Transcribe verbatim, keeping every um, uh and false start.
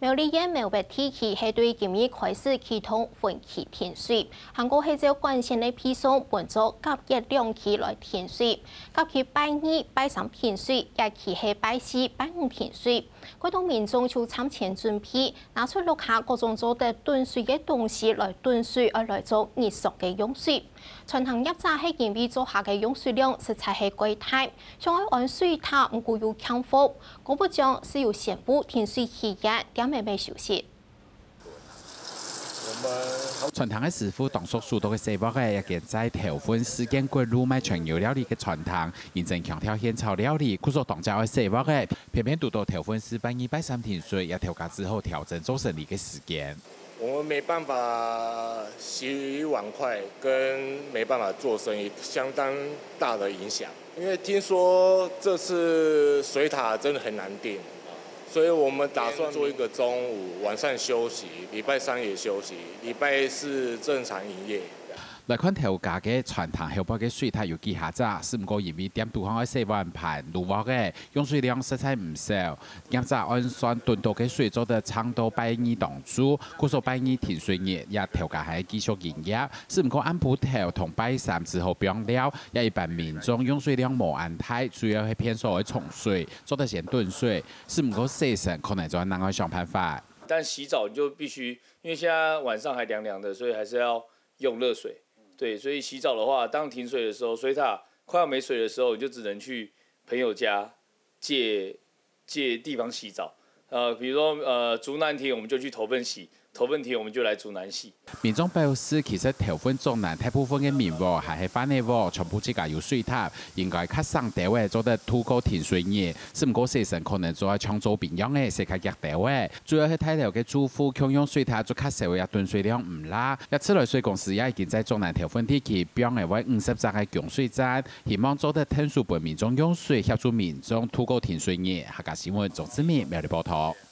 苗栗县苗北地区係對今日開始啟動分期停水，韓國係照慣性嘅配送分做甲一兩期來停水，甲期拜二、拜三停水，日期係拜四、拜五停水。佢同民眾就參前準備，拿出落下各種做嘅斷水嘅東西來斷水，而來做日常嘅用水。全行業者係認為做下嘅用水量實在係過大，將來按水塔唔夠有強風，我不將是有宣布停水期間點未未休息。 全塘嘅師傅當屬數多嘅細胞嘅，亦在頭份時間過路賣全油料理嘅全塘，認真強調現炒料理，佢所當家嘅細胞嘅，偏偏讀到頭份時拜二拜三停水，也調價之後調整做生意嘅時間。 我們沒辦法洗碗筷，跟沒辦法做生意，相當大的影響。因為聽說這次水塔真的很難訂，所以我們打算做一個中午，晚上休息，禮拜三也休息，禮拜四正常營業。 來看頭家嘅全塘後邊嘅水塔有幾下窄，是唔過因為點度行嘅四萬盤路沃嘅用水量實在唔少，檢查按算噸度嘅水做得差到拜二當主，佢說拜二停水日，也頭家係繼續營業，是唔過按鋪頭同拜三之後變了，也一般民眾用水量無安太，主要係偏數去沖水，做得先斷水，是唔過洗身可能就要另外想辦法。 但洗澡你就必須，因為現在晚上還涼涼的，所以還是要用熱水。對，所以洗澡的話，當停水的時候，水塔快要沒水的時候，你就只能去朋友家借借地方洗澡。呃，比如說呃竹南亭，我們就去頭份洗；頭份亭，我們就來竹南洗。 民眾表示，其實頭份竹南大部分嘅面窩係喺翻嘅窩，全部自家有水塔，應該較省地位做得土高停水熱，只唔過洗身可能做喺長洲邊樣嘅，是較弱地位。主要係睇到嘅住戶強用水塔做較少嘅斷水量唔拉。一次來水公司也已經在竹南頭份地區標嘅為五十站嘅供水站，希望做得聽數本民眾用水，協助民眾土高停水熱。客家新聞總之面苗栗報道。